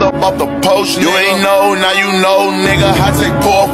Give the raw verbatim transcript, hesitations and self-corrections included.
up off the post. You ain't know, now you know, nigga. I take pour